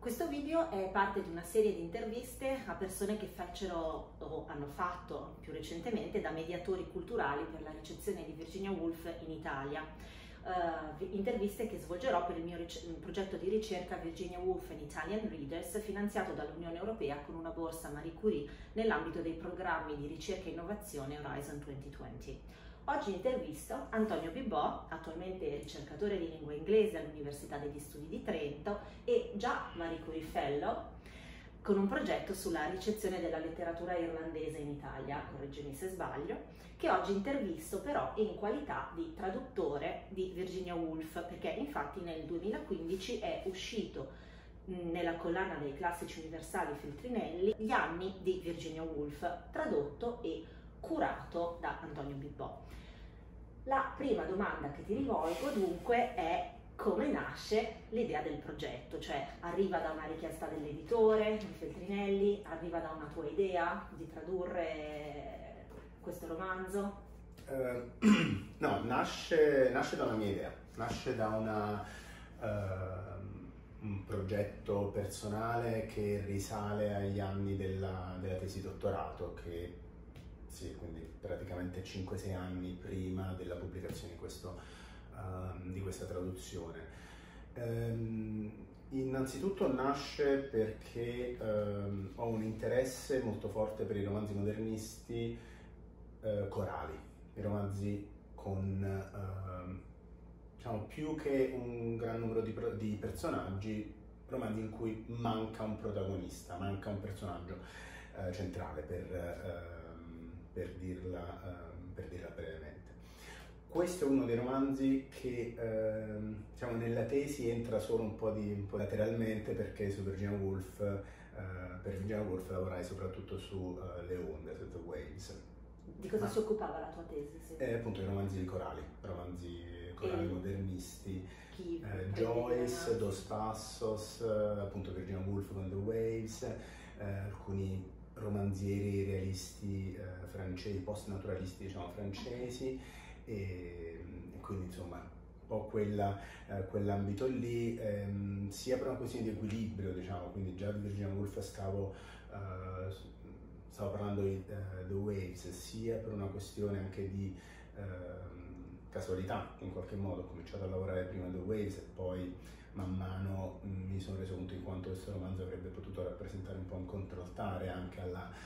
Questo video è parte di una serie di interviste a persone che fecero o hanno fatto più recentemente da mediatori culturali per la ricezione di Virginia Woolf in Italia. Interviste che svolgerò per il mio progetto di ricerca Virginia Woolf and Italian Readers, finanziato dall'Unione Europea con una borsa Marie Curie nell'ambito dei programmi di ricerca e innovazione Horizon 2020. Oggi intervisto Antonio Bibbò, attualmente ricercatore di lingua inglese all'Università degli Studi di Trento e già Marie Curie Fellow, con un progetto sulla ricezione della letteratura irlandese in Italia, correggimi se sbaglio, che oggi intervisto però in qualità di traduttore di Virginia Woolf, perché infatti nel 2015 è uscito nella collana dei classici universali Feltrinelli Gli anni di Virginia Woolf, tradotto e curato da Antonio Bibbò. La prima domanda che ti rivolgo dunque è: come nasce l'idea del progetto? Cioè, arriva da una richiesta dell'editore di Feltrinelli, arriva da una tua idea di tradurre questo romanzo? No, nasce da una mia idea, nasce da un progetto personale che risale agli anni della tesi dottorato, che sì, quindi praticamente 5-6 anni prima della pubblicazione di questa traduzione. Innanzitutto nasce perché ho un interesse molto forte per i romanzi modernisti corali, i romanzi con diciamo, più che un gran numero di personaggi, romanzi in cui manca un protagonista, manca un personaggio centrale, per dirla brevemente. Questo è uno dei romanzi che diciamo, nella tesi entra solo un po' lateralmente, perché su Virginia Woolf, per Virginia Woolf lavorai soprattutto su le onde, su The Waves. Di cosa si occupava la tua tesi? Sì. Appunto i romanzi corali modernisti, Chi Joyce, Dos Passos, appunto Virginia Woolf con The Waves, alcuni romanzieri realisti francesi, post-naturalisti diciamo francesi, e quindi insomma un po' quell'ambito lì, sia per una questione di equilibrio, diciamo, quindi già di Virginia Woolf stavo parlando di The Waves, sia per una questione anche di casualità. In qualche modo ho cominciato a lavorare prima The Waves e poi man mano mi sono reso conto di quanto questo romanzo avrebbe potuto rappresentare un po' un controaltare anche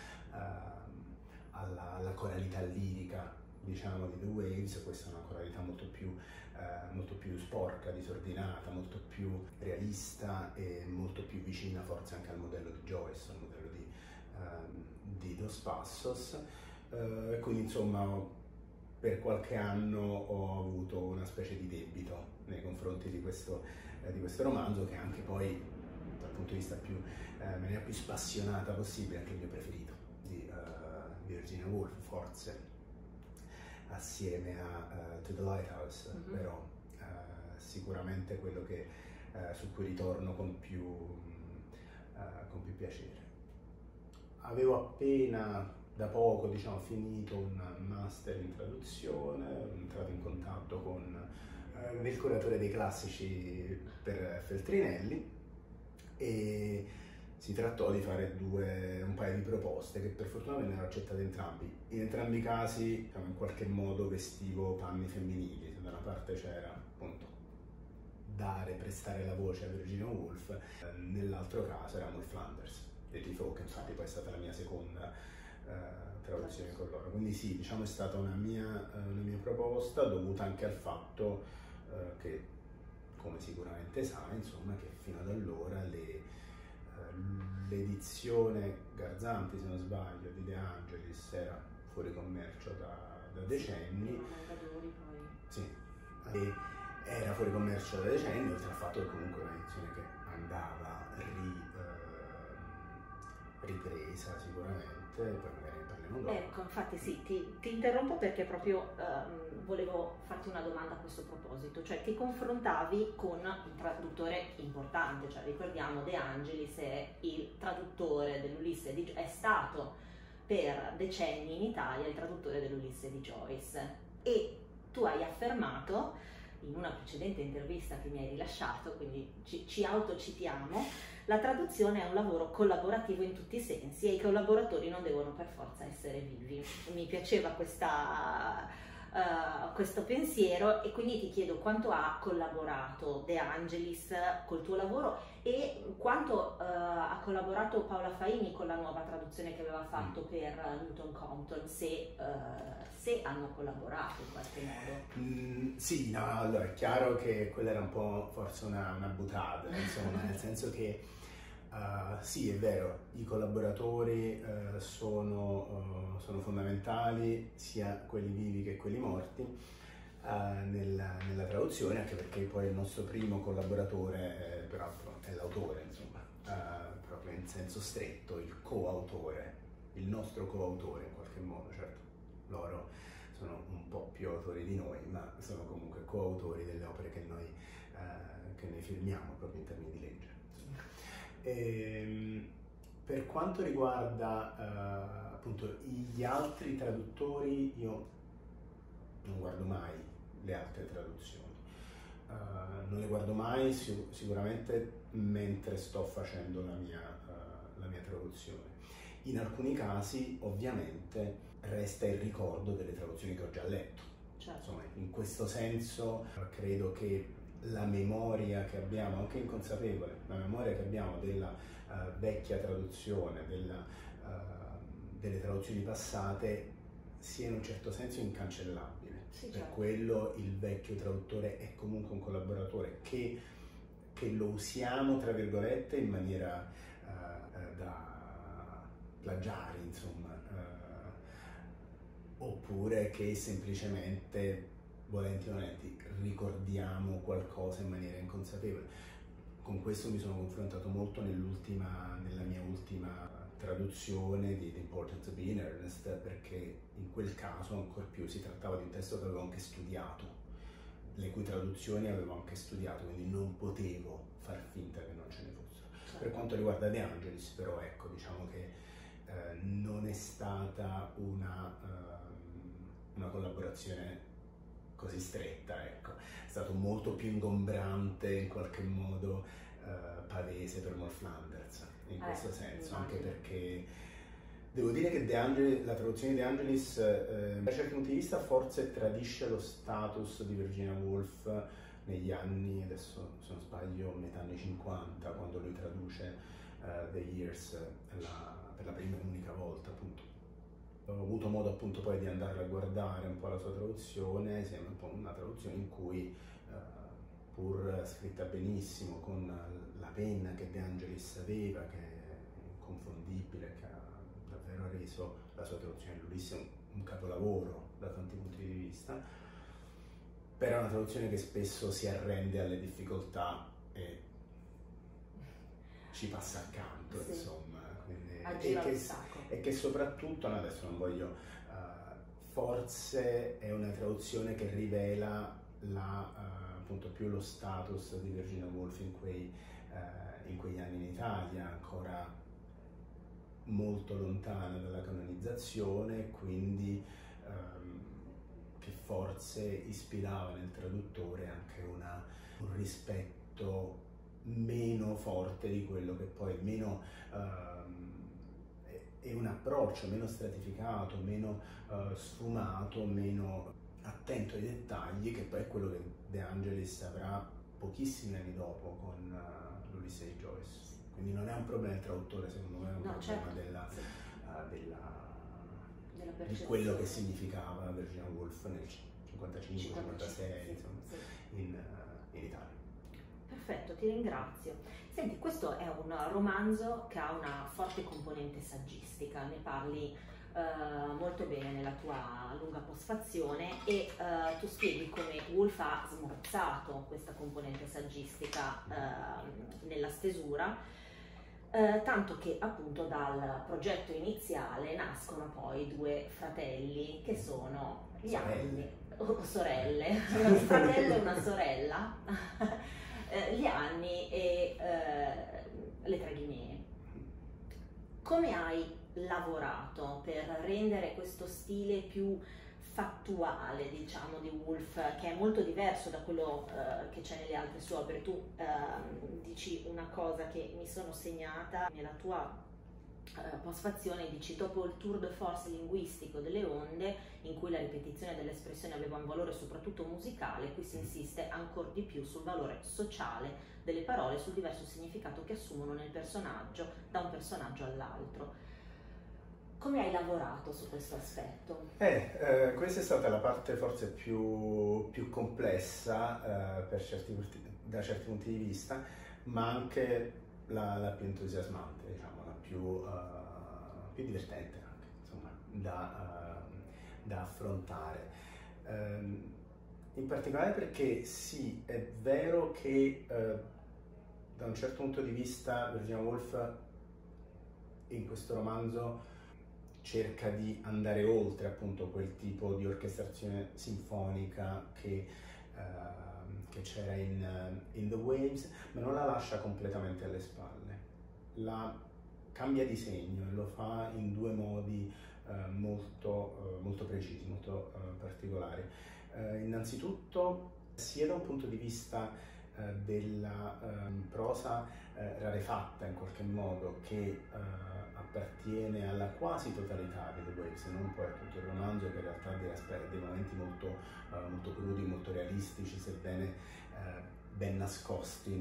alla coralità lirica, diciamo, di The Waves. Questa è una coralità molto più sporca, disordinata, molto più realista e molto più vicina forse anche al modello di Joyce, al modello di Dos Passos. Quindi insomma per qualche anno ho avuto una specie di debito nei confronti di questo romanzo, che anche poi dal punto di vista più maniera più spassionata possibile anche il mio preferito di Virginia Woolf, forse assieme a To the Lighthouse, però sicuramente quello su cui ritorno con più piacere. Avevo appena da poco, diciamo, finito un master in traduzione, entrato in contatto con il curatore dei classici per Feltrinelli e si trattò di fare un paio di proposte che per fortuna vennero accettate entrambi. In entrambi i casi, diciamo, in qualche modo vestivo panni femminili. Da una parte c'era appunto prestare la voce a Virginia Woolf, nell'altro caso era Mulf Flanders di Defoe, che infatti poi è stata la mia seconda traduzione con loro. Quindi sì, diciamo è stata una mia proposta, dovuta anche al fatto che, come sicuramente sai, insomma, che fino ad allora l'edizione Garzanti, se non sbaglio, di De Angelis era fuori commercio da decenni. Sì, e era fuori commercio da decenni, oltre al fatto che comunque era un'edizione che andava ripresa sicuramente, poi magari ne parliamo dopo. Ecco, infatti sì, ti interrompo perché proprio volevo farti una domanda a questo proposito, cioè ti confrontavi con un traduttore importante, cioè ricordiamo De Angelis è il traduttore dell'Ulisse è stato per decenni in Italia il traduttore dell'Ulisse di Joyce, e tu hai affermato in una precedente intervista che mi hai rilasciato, quindi ci autocitiamo, la traduzione è un lavoro collaborativo in tutti i sensi e i collaboratori non devono per forza essere vivi. Mi piaceva questo pensiero, e quindi ti chiedo quanto ha collaborato De Angelis col tuo lavoro e quanto ha collaborato Paola Faini con la nuova traduzione che aveva fatto per Newton Compton, se hanno collaborato in qualche modo. Sì, no, allora è chiaro che quella era un po' forse una buttata, insomma, nel senso che sì, è vero, i collaboratori sono fondamentali, sia quelli vivi che quelli morti, nella traduzione, anche perché poi il nostro primo collaboratore peraltro è l'autore, insomma, proprio in senso stretto, il coautore, il nostro coautore in qualche modo. Certo, loro sono un po' più autori di noi, ma sono comunque coautori delle opere che noi firmiamo proprio in termini di legge. Per quanto riguarda appunto gli altri traduttori, io non guardo mai le altre traduzioni, non le guardo mai sicuramente mentre sto facendo la mia traduzione. In alcuni casi ovviamente resta il ricordo delle traduzioni che ho già letto. Certo. Insomma, in questo senso credo che la memoria che abbiamo, anche inconsapevole, la memoria che abbiamo della vecchia traduzione, delle traduzioni passate, sia in un certo senso incancellabile. Sì, per certo. quello il vecchio traduttore è comunque un collaboratore che lo usiamo tra virgolette in maniera da plagiare, insomma, oppure che semplicemente, volenti o nolenti, ricordiamo qualcosa in maniera inconsapevole. Con questo mi sono confrontato molto nella mia ultima traduzione di The Importance of Being Earnest, perché in quel caso ancor più si trattava di un testo che avevo anche studiato, le cui traduzioni avevo anche studiato, quindi non potevo far finta che non ce ne fossero. Certo. Per quanto riguarda De Angelis, però, ecco, diciamo che non è stata una collaborazione così stretta, ecco. È stato molto più ingombrante, in qualche modo pavese per Mort Flanders, in questo senso, anche perché devo dire che la traduzione di De Angelis, da certi punti di vista, forse tradisce lo status di Virginia Woolf negli anni, adesso se non sbaglio, metà anni 50, quando lui traduce The Years per la prima e unica volta, appunto. Ho avuto modo appunto poi di andare a guardare un po' la sua traduzione, sembra un po' una traduzione in cui, pur scritta benissimo, con la penna che De Angelis aveva, che è inconfondibile, che ha davvero reso la sua traduzione di Ulisse un capolavoro da tanti punti di vista, però è una traduzione che spesso si arrende alle difficoltà e ci passa accanto, sì. Insomma. E che soprattutto, adesso non voglio, forse è una traduzione che rivela appunto più lo status di Virginia Woolf in quegli anni in Italia, ancora molto lontana dalla canonizzazione, quindi che forse ispirava nel traduttore anche un rispetto meno forte di quello che poi è un approccio meno stratificato, meno sfumato, meno attento ai dettagli, che poi è quello che De Angelis avrà pochissimi anni dopo con l'Ulisse di Joyce. Quindi non è un problema del traduttore, secondo me è un problema, certo, di quello che significava Virginia Woolf nel 55-56, insomma, sì. in Italia. Perfetto, ti ringrazio. Senti, questo è un romanzo che ha una forte componente saggistica, ne parli molto bene nella tua lunga postfazione e tu spieghi come Woolf ha smorzato questa componente saggistica nella stesura, tanto che appunto dal progetto iniziale nascono poi due fratelli che sono gli anni, o sorelle, uno fratello e una sorella, gli anni e le tre Ghinee. Come hai lavorato per rendere questo stile più fattuale, diciamo, di Woolf, che è molto diverso da quello che c'è nelle altre sue opere. Tu dici una cosa che mi sono segnata nella tua postfazione, dici: dopo il tour de force linguistico delle onde, in cui la ripetizione dell'espressione aveva un valore soprattutto musicale, qui si insiste ancora di più sul valore sociale delle parole, sul diverso significato che assumono nel personaggio, da un personaggio all'altro. Come hai lavorato su questo aspetto? Questa è stata la parte forse più complessa da certi punti di vista, ma anche la più entusiasmante, diciamo, la più divertente anche, insomma, da affrontare. In particolare perché sì, è vero che da un certo punto di vista Virginia Woolf in questo romanzo cerca di andare oltre appunto quel tipo di orchestrazione sinfonica che c'era in The Waves, ma non la lascia completamente alle spalle. La cambia di segno e lo fa in due modi molto precisi, molto particolari. Innanzitutto, sia da un punto di vista della prosa rarefatta in qualche modo, che appartiene alla quasi totalità di The Waves, non poi a tutto il romanzo, che in realtà ha dei momenti molto crudi, molto realistici, sebbene ben nascosti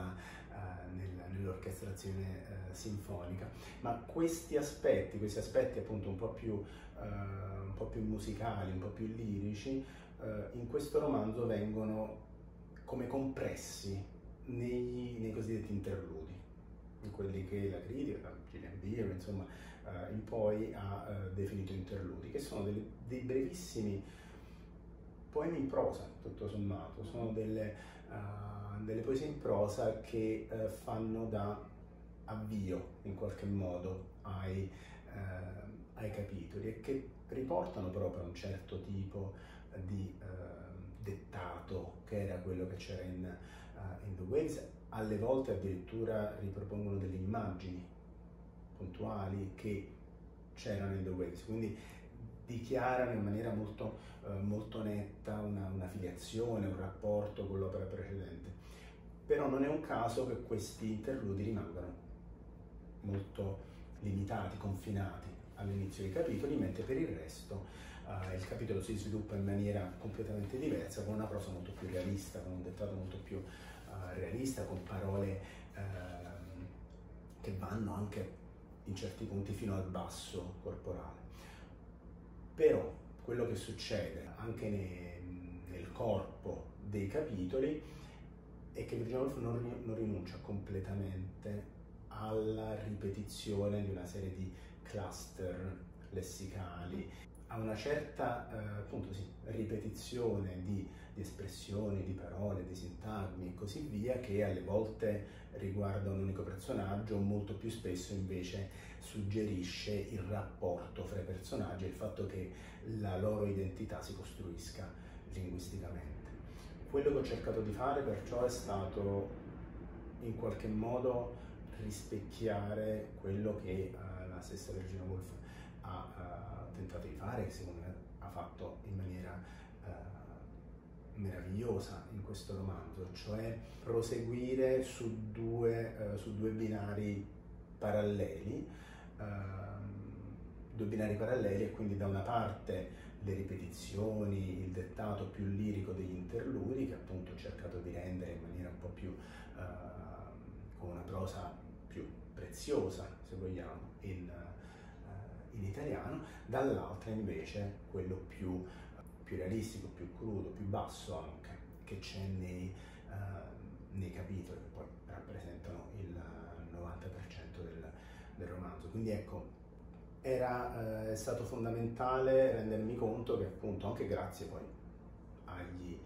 nell'orchestrazione sinfonica. Ma questi aspetti appunto un po' più musicali, un po' più lirici, in questo romanzo vengono come compressi nei cosiddetti interludi, in quelli che la critica, Gillian Beer, insomma, in poi ha definito interludi, che sono dei brevissimi poemi in prosa, tutto sommato. Sono delle poesie in prosa che fanno da avvio in qualche modo ai capitoli, e che riportano proprio a un certo tipo di dettato che era quello che c'era in The Waves. Alle volte addirittura ripropongono delle immagini puntuali che c'erano in The Waves, quindi dichiarano in maniera molto netta una filiazione, un rapporto con l'opera precedente. Però non è un caso che questi interludi rimangano molto limitati, confinati all'inizio dei capitoli, mentre per il resto il capitolo si sviluppa in maniera completamente diversa, con una prosa molto più realista, con un dettato molto più realista, con parole che vanno anche in certi punti fino al basso corporale. Però quello che succede anche nel corpo dei capitoli è che Virginia Woolf non rinuncia completamente alla ripetizione di una serie di cluster lessicali, a una certa appunto sì, ripetizione di espressioni, di parole, di sintagmi e così via, che alle volte riguarda un unico personaggio, molto più spesso invece suggerisce il rapporto fra i personaggi e il fatto che la loro identità si costruisca linguisticamente. Quello che ho cercato di fare perciò è stato in qualche modo rispecchiare quello che la stessa Virginia Woolf ha tentato di fare, che secondo me ha fatto in maniera meravigliosa in questo romanzo, cioè proseguire su due binari paralleli, e quindi da una parte le ripetizioni, il dettato più lirico degli interludi, che appunto ho cercato di rendere in maniera un po' più con una prosa più preziosa, se vogliamo, in italiano, dall'altra invece quello più realistico, più crudo, più basso anche, che c'è nei capitoli, che poi rappresentano il 90% del romanzo. Quindi ecco, è stato fondamentale rendermi conto che appunto, anche grazie poi agli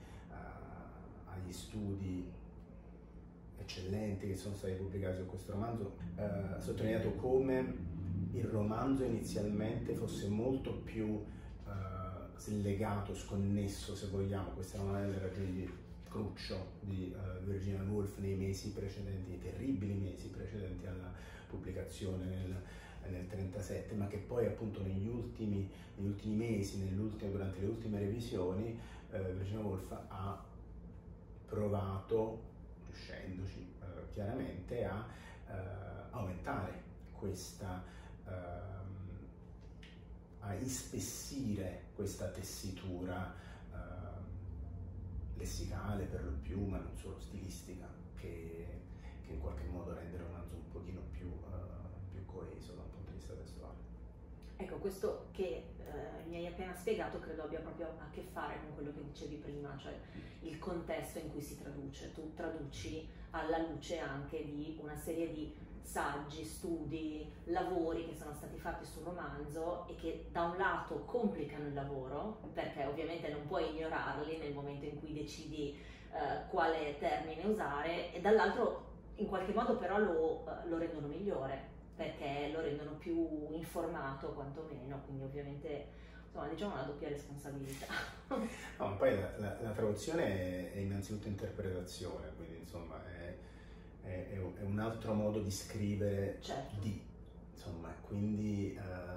studi eccellenti che sono stati pubblicati su questo romanzo, ha sottolineato come il romanzo inizialmente fosse molto più slegato, sconnesso, se vogliamo. Questa è una delle ragioni di cruccio di Virginia Woolf nei mesi precedenti, nei terribili mesi precedenti alla pubblicazione nel 1937, ma che poi appunto negli ultimi mesi, durante le ultime revisioni, Virginia Woolf ha provato, riuscendoci chiaramente, a aumentare questa, a ispessire questa tessitura lessicale per lo più, ma non solo stilistica, che in qualche modo rende il romanzo un pochino più coeso da un punto di vista testuale. Ecco, questo che mi hai appena spiegato credo abbia proprio a che fare con quello che dicevi prima, cioè il contesto in cui si traduce. Tu traduci alla luce anche di una serie di saggi, studi, lavori che sono stati fatti sul romanzo e che da un lato complicano il lavoro, perché ovviamente non puoi ignorarli nel momento in cui decidi quale termine usare, e dall'altro in qualche modo però lo rendono migliore, perché lo rendono più informato quantomeno, quindi ovviamente insomma diciamo una doppia responsabilità. No, poi la traduzione è innanzitutto interpretazione, quindi insomma è un altro modo di scrivere, certo. Insomma, quindi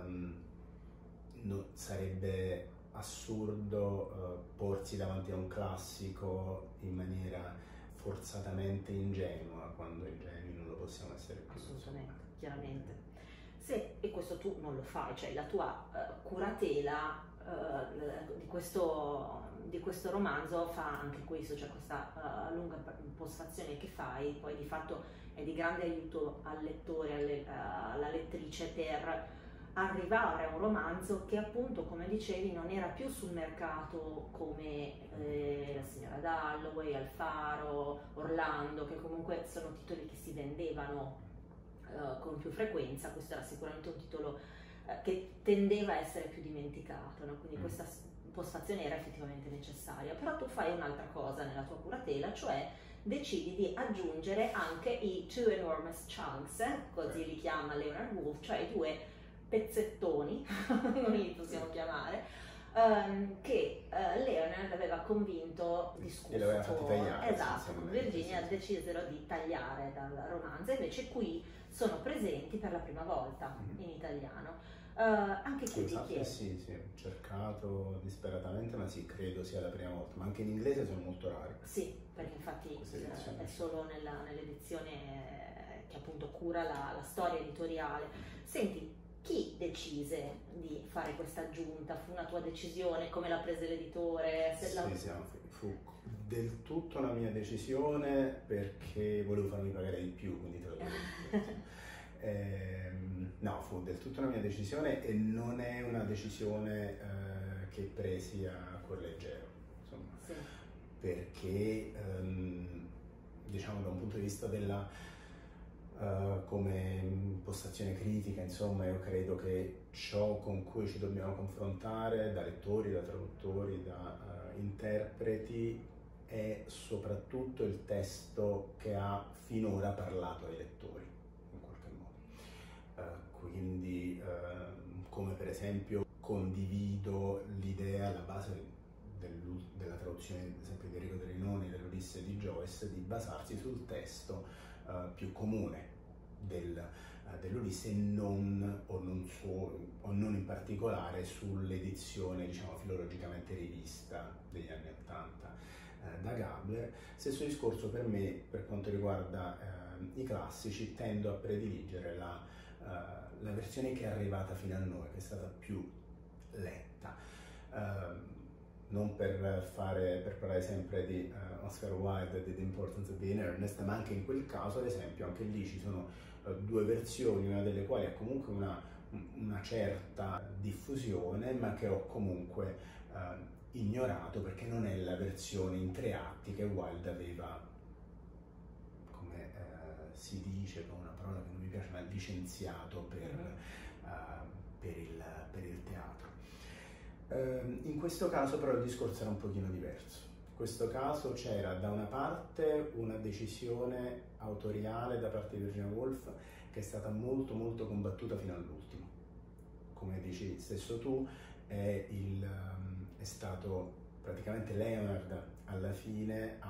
sarebbe assurdo porsi davanti a un classico in maniera forzatamente ingenua, quando ingenui non lo possiamo essere più. Assolutamente, chiaramente. E questo tu non lo fai, cioè la tua curatela di questo romanzo fa anche questo, cioè questa lunga postfazione che fai, poi di fatto è di grande aiuto al lettore, alla lettrice, per arrivare a un romanzo che appunto, come dicevi, non era più sul mercato come La signora Dalloway, Alfaro, Orlando, che comunque sono titoli che si vendevano con più frequenza. Questo era sicuramente un titolo che tendeva a essere più dimenticato, no? Quindi questa postfazione era effettivamente necessaria. Però tu fai un'altra cosa nella tua curatela, cioè decidi di aggiungere anche i two enormous chunks, così li chiama Leonard Woolf, cioè i due pezzettoni, noi li possiamo chiamare, che Leonard aveva convinto, discusso, l'aveva fatti tagliare, esatto, con Virginia decisero di tagliare dal romanzo, invece qui sono presenti per la prima volta in italiano. Anche qui ti chiedo. Sì, ho cercato disperatamente, ma sì, credo sia la prima volta, ma anche in inglese sono molto rari. Sì, perché infatti è solo nell'edizione che appunto cura la storia editoriale. Senti, chi decise di fare questa aggiunta? Fu una tua decisione? Come l'ha presa l'editore? Fu del tutto una mia decisione, perché volevo farmi pagare di più, quindi te lo dico. No, fu del tutto una mia decisione, e non è una decisione che presi a cuor leggero, insomma, sì. Perché diciamo da un punto di vista della come impostazione critica, insomma, io credo che ciò con cui ci dobbiamo confrontare da lettori, da traduttori, da interpreti, è soprattutto il testo che ha finora parlato ai lettori, in qualche modo. Quindi, come per esempio, condivido l'idea alla base della traduzione, ad esempio, di Enrico Derinoni dell'Ulisse di Joyce, di basarsi sul testo più comune dell'Ulisse, o non in particolare sull'edizione, diciamo, filologicamente rivista degli anni '80 da Gabler. Stesso discorso per me per quanto riguarda i classici. Tendo a prediligere la versione che è arrivata fino a noi, che è stata più letta. Non per parlare sempre di Oscar Wilde e di The Importance of Being Earnest, ma anche in quel caso, ad esempio, anche lì ci sono due versioni, una delle quali ha comunque una certa diffusione, ma che ho comunque ignorato, perché non è la versione in 3 atti che Wilde aveva, come si dice con una parola che non mi piace, ma licenziato per il teatro. In questo caso però il discorso era un pochino diverso. In questo caso c'era da una parte una decisione autoriale da parte di Virginia Woolf, che è stata molto molto combattuta fino all'ultimo. Come dici stesso tu, è stato praticamente Leonard alla fine a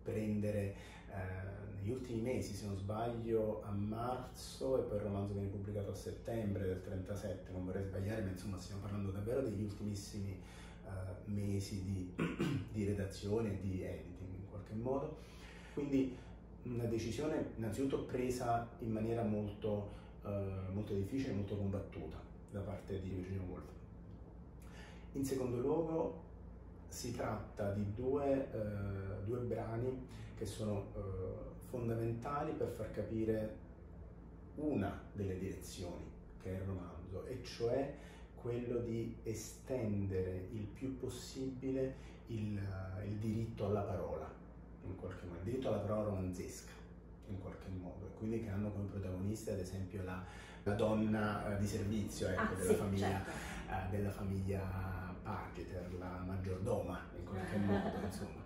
prendere negli ultimi mesi, se non sbaglio a marzo, e poi il romanzo viene pubblicato a settembre del 37, non vorrei sbagliare, ma insomma stiamo parlando davvero degli ultimissimi mesi di redazione e di editing in qualche modo. Quindi una decisione innanzitutto presa in maniera molto difficile, molto combattuta da parte di Virginia Woolf. In secondo luogo si tratta di due brani che sono fondamentali per far capire una delle direzioni che è il romanzo, e cioè quello di estendere il più possibile il diritto alla parola, in qualche modo, il diritto alla parola romanzesca, in qualche modo, e quindi che hanno come protagonista ad esempio la donna di servizio, ecco, della famiglia Pargeter, la maggiordoma, in qualche modo, insomma.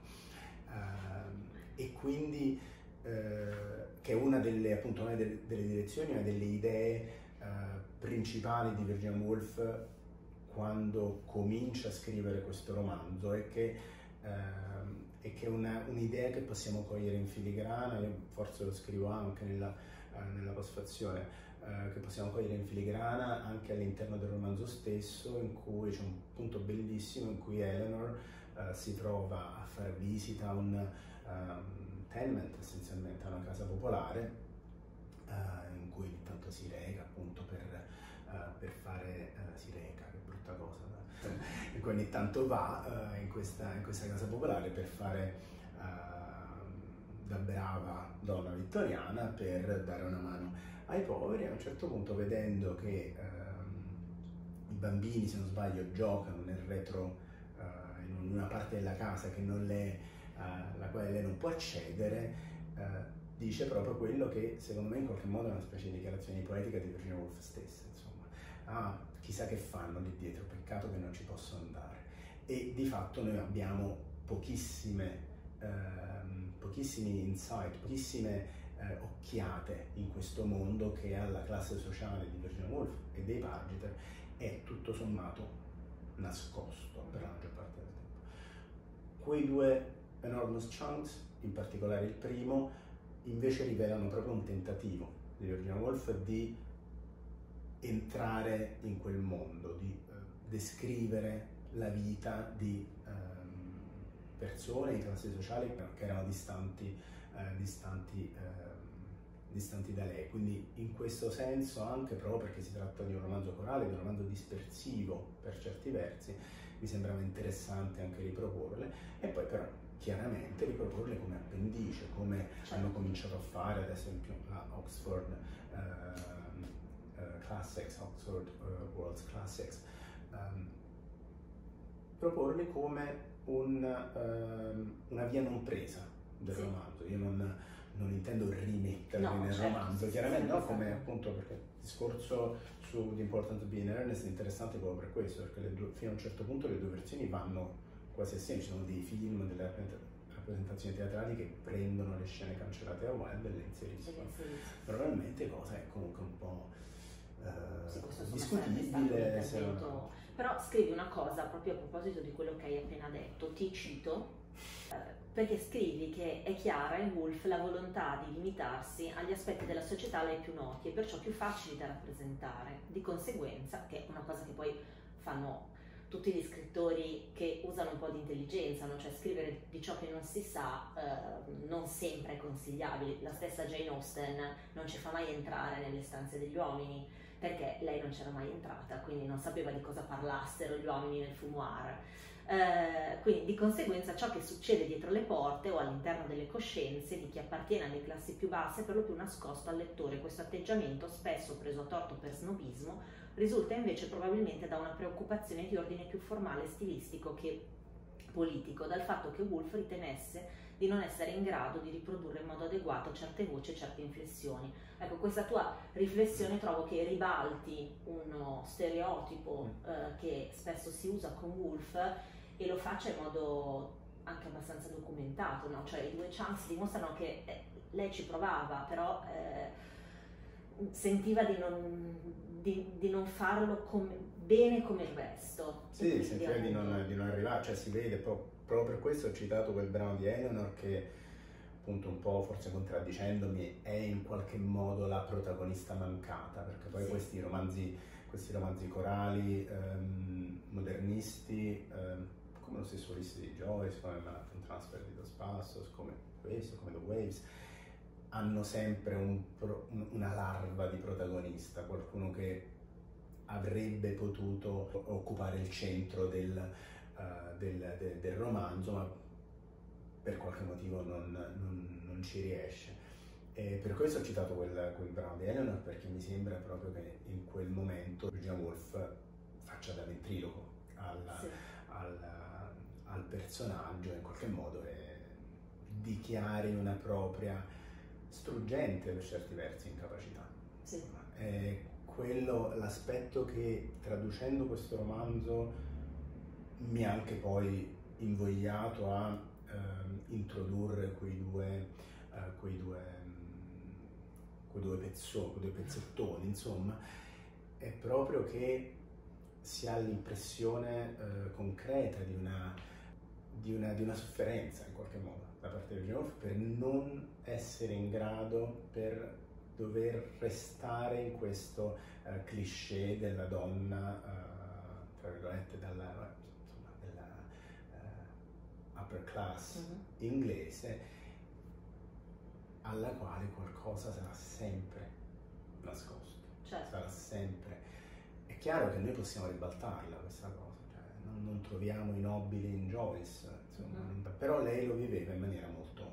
E quindi che è una delle direzioni, una delle idee principali di Virginia Woolf quando comincia a scrivere questo romanzo, è che è un'idea che possiamo cogliere in filigrana. Io forse lo scrivo anche nella postfazione, che possiamo cogliere in filigrana anche all'interno del romanzo stesso, in cui c'è un punto bellissimo in cui Eleanor si trova a fare visita a un tenement, essenzialmente a una casa popolare, in cui ogni tanto si reca appunto per fare si reca, che brutta cosa, in cui ogni tanto va in questa casa popolare per fare da brava donna vittoriana, per dare una mano ai poveri. A un certo punto, vedendo che i bambini, se non sbaglio, giocano nel retro, in una parte della casa che non alla quale lei non può accedere, dice proprio quello che secondo me in qualche modo è una specie di dichiarazione poetica di Virginia Woolf stessa, insomma. Chissà che fanno lì dietro, peccato che non ci posso andare. E di fatto noi abbiamo pochissimi insight, pochissime occhiate in questo mondo che alla classe sociale di Virginia Woolf e dei Pargeter è tutto sommato nascosto per la maggior parte del tempo. Quei due Enormous Chunks, in particolare il primo, invece rivelano proprio un tentativo di Virginia Woolf di entrare in quel mondo, di descrivere la vita di persone di classi sociali che erano distanti da lei. Quindi in questo senso, anche proprio perché si tratta di un romanzo corale, di un romanzo dispersivo per certi versi, mi sembrava interessante anche riproporle, e poi però chiaramente riproporle come appendice, come hanno cominciato a fare ad esempio la Oxford Classics, Oxford World's Classics, proporli come una via non presa del romanzo. Io non intendo rimetterli nel romanzo, chiaramente no, come appunto, perché il discorso su The Important to Be in Earnest è interessante proprio per questo, perché fino a un certo punto le due versioni vanno quasi assieme. Ci sono dei film, delle rappresentazioni teatrali che prendono le scene cancellate da Wilde e le inseriscono. Probabilmente cosa è comunque un po' discutibile. Però scrivi una cosa proprio a proposito di quello che hai appena detto, ti cito, perché scrivi che è chiara in Woolf la volontà di limitarsi agli aspetti della società a lei più noti e perciò più facili da rappresentare. Di conseguenza, che è una cosa che poi fanno tutti gli scrittori che usano un po' di intelligenza, no? Cioè scrivere di ciò che non si sa non sempre è consigliabile. La stessa Jane Austen non ci fa mai entrare nelle stanze degli uomini, perché lei non c'era mai entrata, quindi non sapeva di cosa parlassero gli uomini nel fumoir. Quindi di conseguenza ciò che succede dietro le porte o all'interno delle coscienze di chi appartiene alle classi più basse è per lo più nascosto al lettore. Questo atteggiamento, spesso preso a torto per snobismo, risulta invece probabilmente da una preoccupazione di ordine più formale e stilistico che politico, dal fatto che Woolf ritenesse di non essere in grado di riprodurre in modo adeguato certe voci e certe inflessioni. Ecco, questa tua riflessione trovo che ribalti uno stereotipo che spesso si usa con Woolf e lo faccia in modo anche abbastanza documentato, no? Cioè i due Chunks dimostrano che lei ci provava, però sentiva di non farlo bene come il resto. Sì, sentiva di non arrivare, cioè si vede proprio per questo ho citato quel brano di Eleanor che appunto un po' forse contraddicendomi, è in qualche modo la protagonista mancata, perché poi questi romanzi corali, modernisti, come lo stesso Ulisse di Joyce, come Manhattan Transfer di Dos Passos, come questo, come The Waves, hanno sempre una larva di protagonista, qualcuno che avrebbe potuto occupare il centro del romanzo, ma per qualche motivo non ci riesce. E per questo ho citato quel brano di Eleanor, perché mi sembra proprio che in quel momento Virginia Woolf faccia da ventriloquo al personaggio, in qualche modo, e dichiari una propria struggente, per certi versi, incapacità. Sì. È quello l'aspetto che, traducendo questo romanzo, mi ha anche poi invogliato a introdurre quei due pezzettoni, insomma, è proprio che si ha l'impressione concreta di una sofferenza, in qualche modo, da parte di Virginia Woolf, per non essere in grado, per dover restare in questo cliché della donna, tra virgolette, della upper class inglese, alla quale qualcosa sarà sempre nascosto. Certo. Sarà sempre. È chiaro che noi possiamo ribaltarla questa cosa, cioè non troviamo i nobili in Joyce, insomma, però lei lo viveva in maniera molto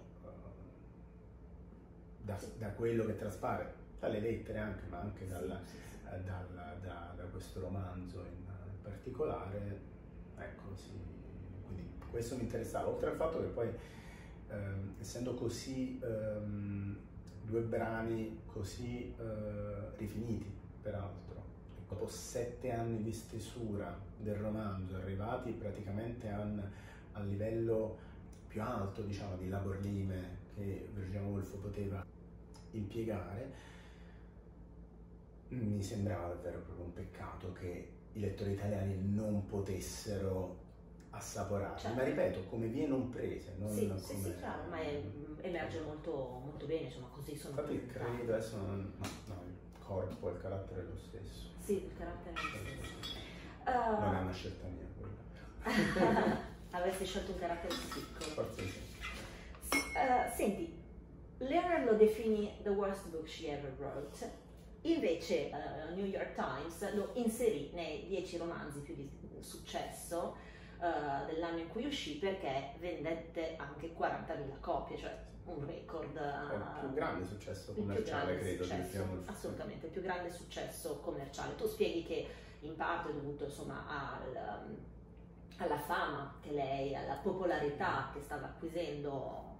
da quello che traspare dalle lettere anche, ma anche da questo romanzo in particolare, ecco, sì. Quindi questo mi interessava, oltre al fatto che poi essendo così due brani così rifiniti, peraltro, dopo 7 anni di stesura del romanzo, arrivati praticamente al livello più alto, diciamo, di laborlime che Virginia Woolf poteva impiegare, mi sembrava davvero proprio un peccato che i lettori italiani non potessero assaporare, certo. Ma ripeto, come vie non prese, non sì, come... sì, chiaro, ma emerge molto, molto bene, insomma, così sono. Infatti credo adesso no, il corpo e il carattere è lo stesso. Sì, il carattere è lo stesso. Non è una scelta mia quella. Avresti scelto un carattere piccolo. Forse sì. Senti, Leonard lo definì the worst book she ever wrote, invece New York Times lo inserì nei 10 romanzi più di successo dell'anno in cui uscì, perché vendette anche 40.000 copie, cioè un record. Il più grande successo commerciale, credo, di Virginia Woolf. Assolutamente, il più grande successo commerciale. Tu spieghi che in parte è dovuto, insomma, alla fama che lei, alla popolarità che stava acquisendo,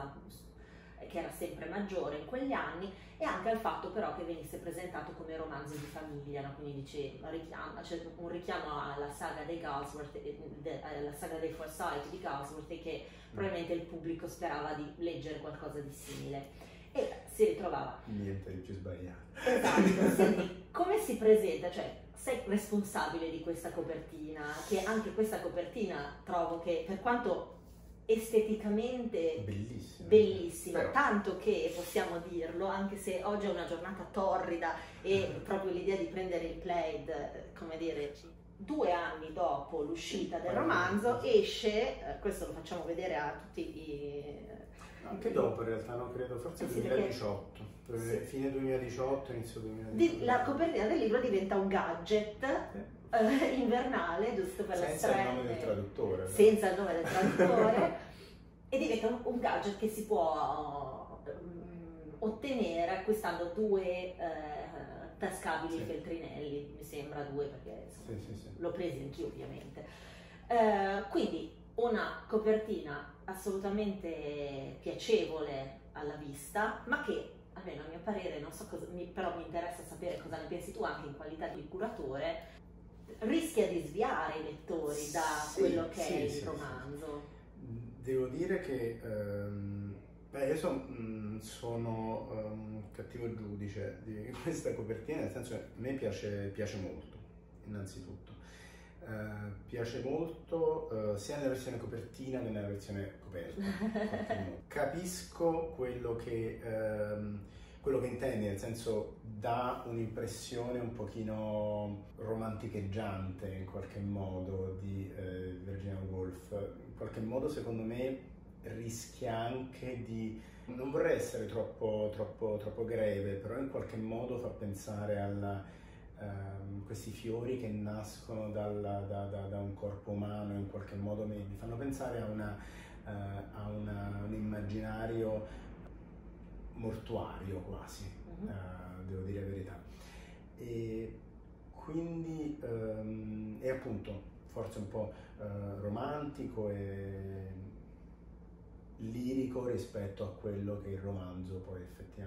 che era sempre maggiore in quegli anni, e anche al fatto però che venisse presentato come romanzo di famiglia, no? Quindi c'è un richiamo alla saga dei Galsworth, alla saga dei Forsyth di Galsworth, che probabilmente il pubblico sperava di leggere qualcosa di simile, e si ritrovava niente di più sbagliato. Esatto. Senti, come si presenta? Cioè, sei responsabile di questa copertina, che anche questa copertina trovo che, per quanto esteticamente bellissima, però, tanto che possiamo dirlo, anche se oggi è una giornata torrida e proprio l'idea di prendere il Plaid, come dire, 2 anni dopo l'uscita del romanzo esce, questo lo facciamo vedere a tutti anche dopo in realtà, no, credo, forse 2018, perché, fine 2018, inizio 2018. La copertina del libro diventa un gadget invernale, giusto per senza il nome del traduttore. Senza il nome del traduttore, e diventa un gadget che si può ottenere acquistando 2 tascabili feltrinelli, mi sembra 2, perché insomma, l'ho presi anch'io ovviamente. Quindi una copertina assolutamente piacevole alla vista, ma che, almeno a mio parere, non so cosa, però mi interessa sapere cosa ne pensi tu anche in qualità di curatore, rischia di sviare i lettori da quello che è il romanzo. Devo dire che io sono un cattivo giudice di questa copertina, nel senso che a me piace molto, innanzitutto. Piace molto sia nella versione copertina che nella versione coperta. Capisco quello che intendi, nel senso dà un'impressione un pochino romanticheggiante in qualche modo di Virginia Woolf. In qualche modo secondo me rischia anche di, non vorrei essere troppo greve, però in qualche modo fa pensare a questi fiori che nascono da un corpo umano, in qualche modo mi fanno pensare a un immaginario mortuario quasi, devo dire la verità. E quindi è appunto forse un po' romantico e lirico rispetto a quello che il romanzo poi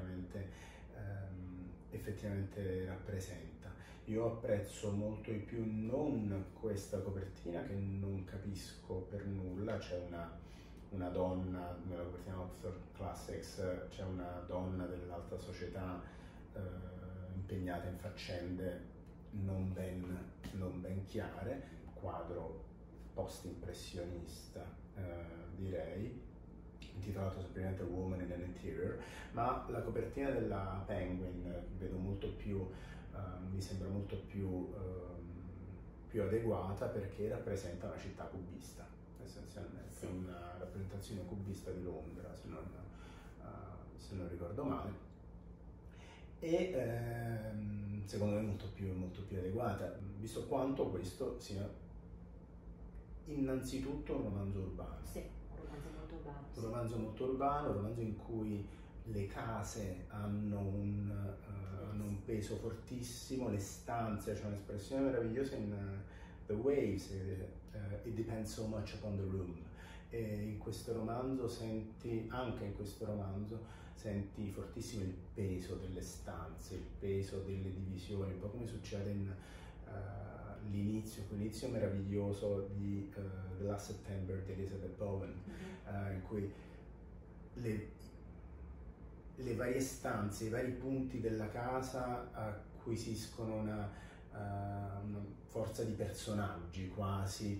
effettivamente rappresenta. Io apprezzo molto di più non questa copertina, che non capisco per nulla. C'è una donna nella copertina Oxford Classics, c'è una donna dell'alta società impegnata in faccende non ben chiare, quadro post-impressionista direi, intitolato semplicemente Woman in an Interior, ma la copertina della Penguin vedo molto più, mi sembra molto più adeguata, perché rappresenta una città cubista, essenzialmente, sì. Una rappresentazione cubista di Londra, se non ricordo male, e secondo me molto più adeguata, visto quanto questo sia innanzitutto un romanzo urbano. Sì. Un romanzo molto urbano, un romanzo in cui le case hanno un peso fortissimo, le stanze, c'è un'espressione meravigliosa in The Waves, it depends so much upon the room. E in questo romanzo senti fortissimo il peso delle stanze, il peso delle divisioni, un po' come succede in l'inizio meraviglioso di The Last September di Elizabeth Bowen, in cui le varie stanze, i vari punti della casa acquisiscono una forza di personaggi quasi,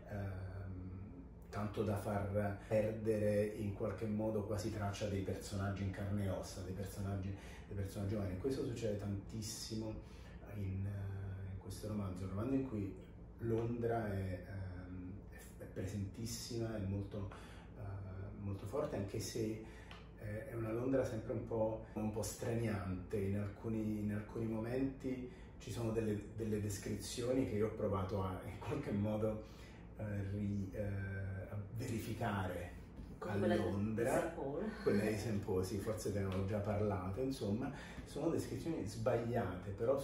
tanto da far perdere in qualche modo quasi traccia dei personaggi in carne e ossa, dei personaggi umani. Questo succede tantissimo in questo romanzo, un romanzo in cui Londra è presentissima, è molto forte, anche se è una Londra sempre un po' straniante. In alcuni momenti ci sono delle descrizioni che io ho provato in qualche modo a verificare a Londra, quella di St. Paul, sì, forse te ne ho già parlato. Insomma, sono descrizioni sbagliate, però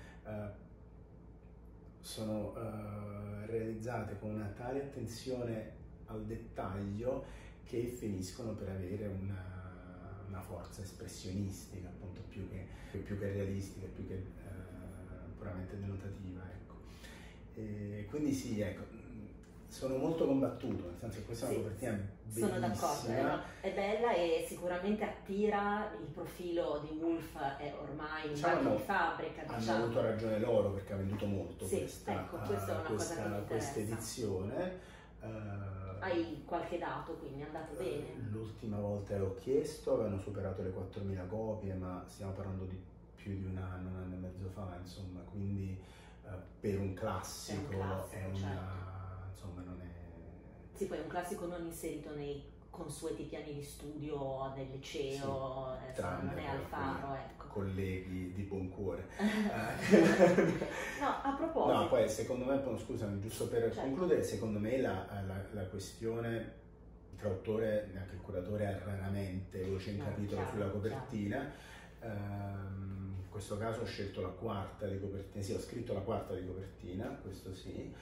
sono realizzate con una tale attenzione al dettaglio che finiscono per avere una forza espressionistica, appunto, più che realistica, più che puramente denotativa, ecco. E quindi sì, ecco, sono molto combattuto, nel senso che questa è una copertina bellissima. Sono d'accordo, è bella e sicuramente attira. Il profilo di Woolf è ormai un marchio di fabbrica. Hanno avuto ragione loro, perché ha venduto molto questa è una cosa che mi interessa. Questa edizione. Hai qualche dato, quindi è andato bene? L'ultima volta l'ho chiesto, avevano superato le 4.000 copie, ma stiamo parlando di più di un anno e mezzo fa, insomma, quindi per un classico è una... certo. Insomma, non è... Sì, poi è un classico non inserito nei consueti piani di studio del liceo, sì, non è al faro, ecco. Colleghi di buon cuore. No, a proposito... No, poi secondo me, scusami, giusto per concludere, secondo me la questione, il traduttore, neanche il curatore, ha raramente voce in capitolo sulla copertina. In questo caso ho scelto la quarta di copertina, sì, ho scritto la quarta di copertina, questo sì.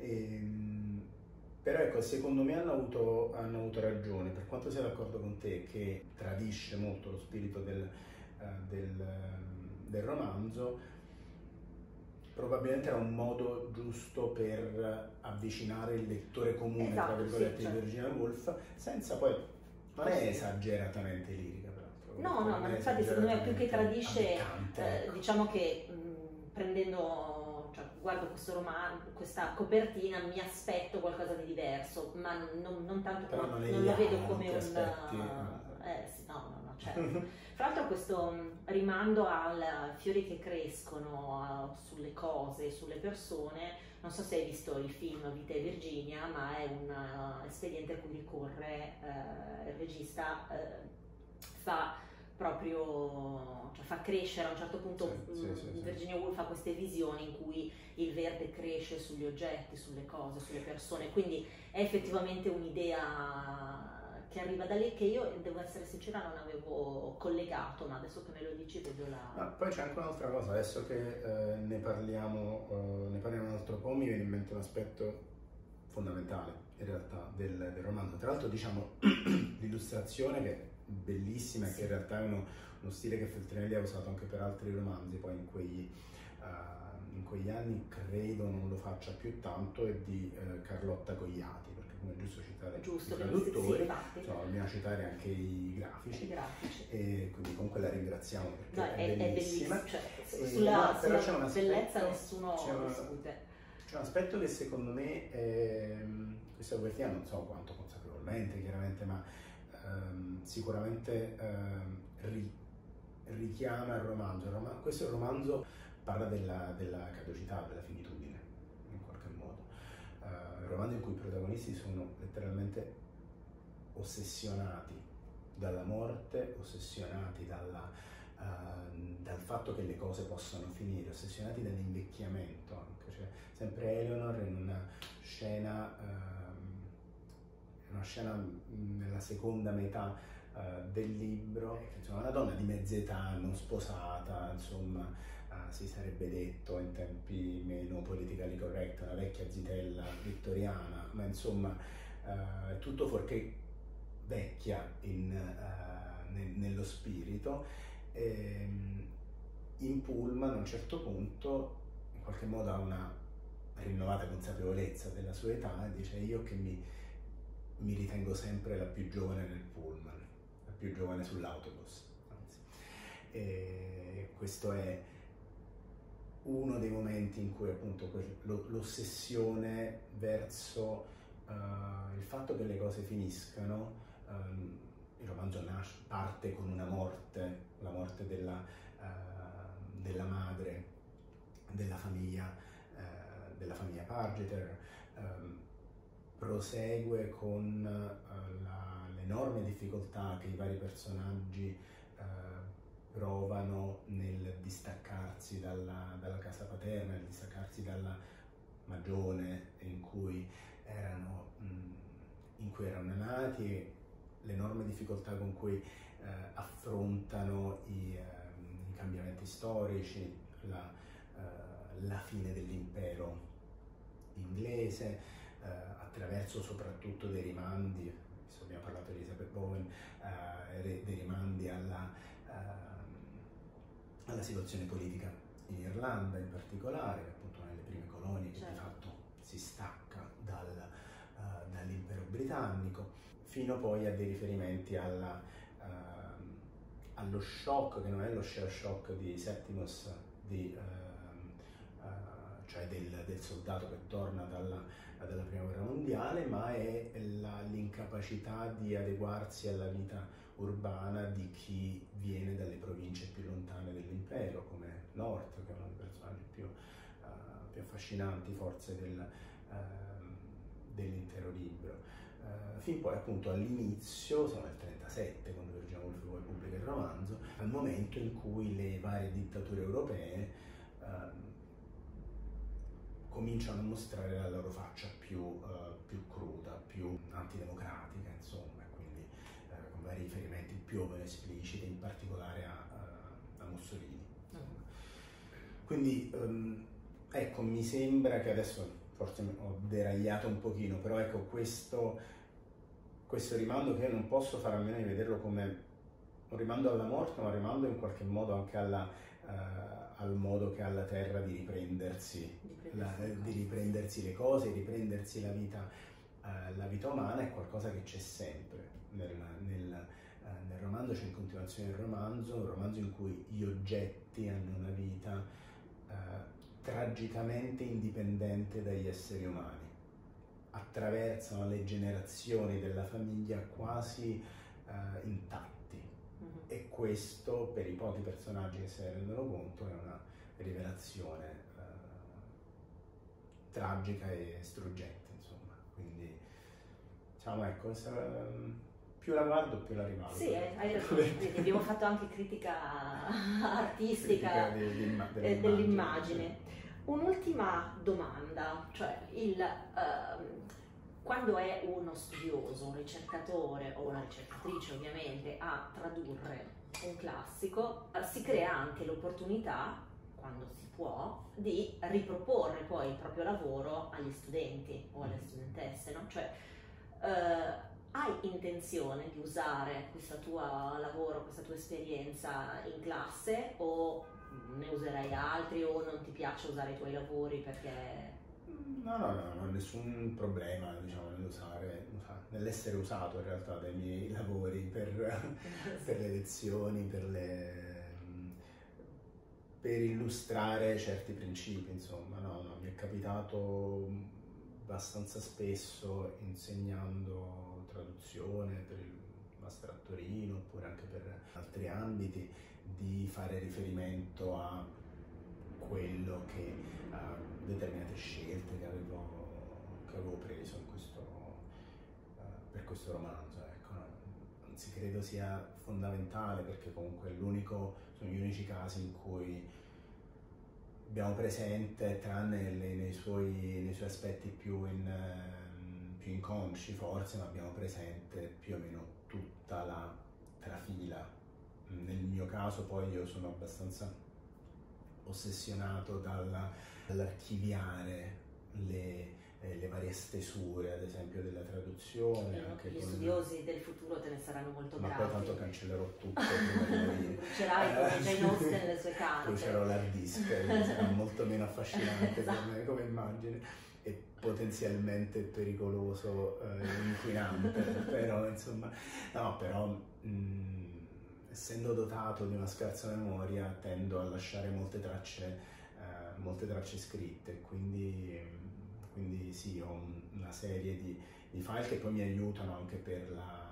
Però ecco, secondo me hanno avuto ragione, per quanto sia d'accordo con te che tradisce molto lo spirito del romanzo. Probabilmente era un modo giusto per avvicinare il lettore comune, tra virgolette, di Virginia Woolf, senza poi, non è esageratamente lirica, peraltro. No, ma infatti secondo me più che tradisce, diciamo che prendendo, guardo questo romanzo, questa copertina, mi aspetto qualcosa di diverso, ma non tanto, non lo vedo come un... sì, no, certo. Fra l'altro questo rimando al fiori che crescono sulle cose, sulle persone, non so se hai visto il film Vita e Virginia, ma è un espediente a cui ricorre il regista, fa proprio, cioè fa crescere a un certo punto, sì. Virginia Woolf ha queste visioni in cui il verde cresce sugli oggetti, sulle cose, sulle persone, quindi è effettivamente un'idea che arriva da lì, che io, devo essere sincera, non avevo collegato, ma adesso che me lo dici vedo la... Ma poi c'è anche un'altra cosa, adesso che ne parliamo un altro po', mi viene in mente un aspetto fondamentale in realtà del romanzo. Tra l'altro, diciamo, l'illustrazione che è bellissima e che in realtà è uno stile che Feltrinelli ha usato anche per altri romanzi, poi in quegli anni credo non lo faccia più tanto, è di Carlotta Cogliati, perché come è giusto citare i traduttori, bisogna citare anche i grafici. E quindi comunque la ringraziamo perché è bellissima. Cioè, sulla bellezza nessuno discute. C'è un aspetto che secondo me, questa copertina non so quanto consapevolmente chiaramente, ma sicuramente richiama il romanzo. Questo romanzo parla della caducità, della finitudine, in qualche modo. È un romanzo in cui i protagonisti sono letteralmente ossessionati dalla morte, ossessionati dal fatto che le cose possano finire, ossessionati dall'invecchiamento anche. Cioè, sempre Eleanor in una scena nella seconda metà del libro, insomma, una donna di mezza età, non sposata, insomma, si sarebbe detto in tempi meno politically correct, una vecchia zitella vittoriana, ma insomma tutto fuorché vecchia nello spirito. In pullman a un certo punto in qualche modo ha una rinnovata consapevolezza della sua età e dice: io che mi ritengo sempre la più giovane nel pullman, la più giovane sull'autobus, anzi. E questo è uno dei momenti in cui appunto l'ossessione verso il fatto che le cose finiscano. Il romanzo parte con una morte, la morte della madre della famiglia Pargeter, prosegue con l'enorme difficoltà che i vari personaggi provano nel distaccarsi dalla casa paterna, nel distaccarsi dalla magione in cui erano nati, e l'enorme difficoltà con cui affrontano i cambiamenti storici, la fine dell'impero inglese, attraverso soprattutto dei rimandi, abbiamo parlato di Elizabeth Bowen, dei rimandi alla situazione politica in Irlanda in particolare, appunto nelle prime colonie, che di fatto si stacca dall'impero britannico, fino poi a dei riferimenti allo shock, che non è lo shell shock di Septimus, cioè del soldato che torna dalla prima guerra mondiale, ma è l'incapacità di adeguarsi alla vita urbana di chi viene dalle province più lontane dell'impero, come North, che è uno dei personaggi più affascinanti forse dell'intero libro. Fin poi appunto all'inizio, siamo nel 1937 quando Virginia Woolf pubblica il romanzo, al momento in cui le varie dittature europee cominciano a mostrare la loro faccia più cruda, più antidemocratica, insomma, quindi con vari riferimenti più o meno espliciti, in particolare a Mussolini. Quindi ecco, mi sembra che adesso forse ho deragliato un pochino, però ecco, questo rimando, che io non posso fare a meno di vederlo come un rimando alla morte, ma un rimando in qualche modo anche al modo che ha la Terra di riprendersi le cose, di riprendersi la vita umana, è qualcosa che c'è sempre nel romanzo, c'è in continuazione il romanzo, un romanzo in cui gli oggetti hanno una vita tragicamente indipendente dagli esseri umani, attraversano le generazioni della famiglia quasi intatti, e questo per i pochi personaggi che se ne rendono conto è una rivelazione tragica e struggente, insomma. Quindi diciamo, ecco, più la guardo più la rivalgo. Sì, hai ragione. Quindi abbiamo fatto anche critica artistica dell'immagine. Un'ultima domanda, cioè quando è uno studioso, un ricercatore o una ricercatrice ovviamente a tradurre un classico, si crea anche l'opportunità, quando si può, di riproporre poi il proprio lavoro agli studenti o alle studentesse, no? Cioè, hai intenzione di usare questo tuo lavoro, questa tua esperienza in classe, o ne userai altri, o non ti piace usare i tuoi lavori perché... No, non ho nessun problema, diciamo, nell'essere usato in realtà dai miei lavori per le lezioni, per illustrare certi principi, insomma. No, mi è capitato abbastanza spesso, insegnando traduzione per il Master a Torino oppure anche per altri ambiti, di fare riferimento a quello che determinate scelte che avevo preso per questo romanzo, ecco. Anzi, credo sia fondamentale, perché comunque sono gli unici casi in cui abbiamo presente, tranne nei suoi aspetti più inconsci forse, ma abbiamo presente più o meno tutta la trafila. Nel mio caso poi io sono abbastanza ossessionato dall'archiviare le varie stesure, ad esempio, della traduzione. Anche gli studiosi del futuro te ne saranno molto grati. Ma poi tanto cancellerò tutto prima di morire. Brucerai come Jane Austen nelle sue carte. Brucerò l'hard disk, sarà molto meno affascinante esatto. Per me come immagine, e potenzialmente pericoloso, inquinante, però insomma, no, però essendo dotato di una scarsa memoria tendo a lasciare molte tracce scritte, quindi sì, ho una serie di file che poi mi aiutano anche per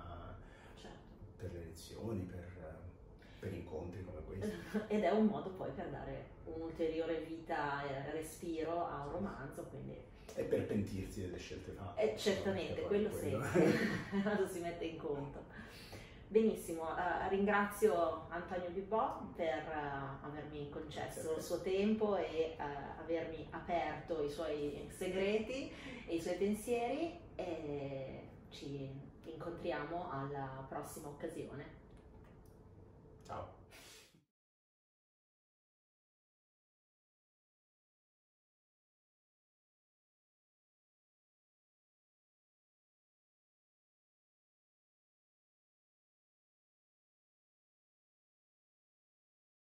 le lezioni, per incontri come questo. Ed è un modo poi per dare un'ulteriore vita e respiro a un romanzo, quindi... E per pentirsi delle scelte fatte. Certamente, quello sempre, lo si mette in conto. Benissimo, ringrazio Antonio Bibbò per avermi concesso il suo tempo e avermi aperto i suoi segreti e i suoi pensieri, e ci incontriamo alla prossima occasione. Ciao.